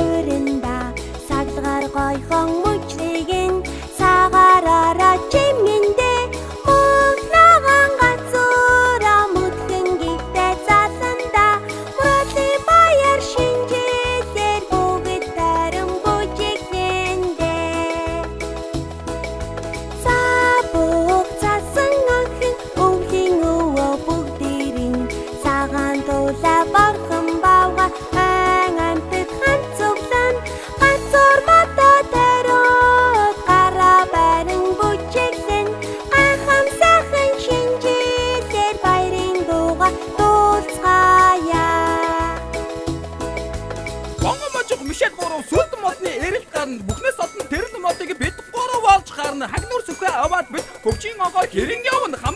өрөндө саглагар гойхон мөчлөгөн сагараараа чимэндэ мөхнөгөн гацуура мөтгөн гитэ засанда мөтли баяр шинжээсээр бүгд таран бүжиглэндэ сабуг засан охин өвлийн өвөө бүгдэрин сагаан тула борхон бавга хангамтд ганцуглан ганцуур мата тарот гараа барин бүжиглэн гайхамсайхан шинжээсээр баярын дууга дуулцгаая. Гонгон можиг Мишель гурав сүлдэн модны эрэлт гарна бүхнээс олон тэрл модыг бид гурав олж гарна хагнуур сүхэ аваад бид хөвчийн огоо хэрэн явна